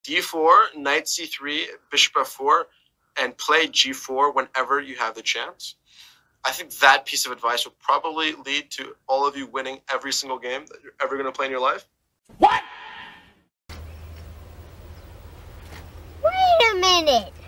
d4, knight c3, bishop f4, and play g4 whenever you have the chance. I think that piece of advice will probably lead to all of you winning every single game that you're ever going to play in your life. What? Wait a minute.